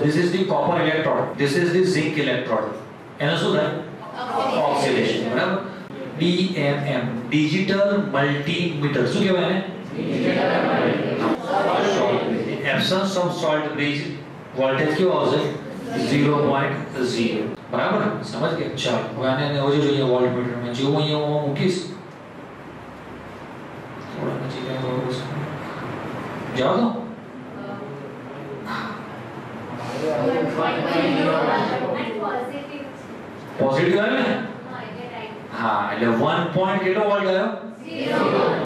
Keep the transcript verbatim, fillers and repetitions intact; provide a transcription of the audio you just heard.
This is the copper electrode, this is the zinc electrode. એનો શું થાય? Oxidation. બરાબર? D M M digital multimeter. શું કહેવાય એને? Digital multimeter. Absence of salt bridge voltage કેવો આવશે? Zero point zero. બરાબર? સમજ ગયા? ચાલો હવે આને હવે જોઈએ વોલ્ટમીટર માં. જો હું અહીંયા મૂકીશ થોડા નજીક આવ્યો જાઓ તો પોઝિટિવ આવે ને? હા એટલે વન પોઈન્ટ કેટલો વોલ્ટ આવ્યો? ઝીરો.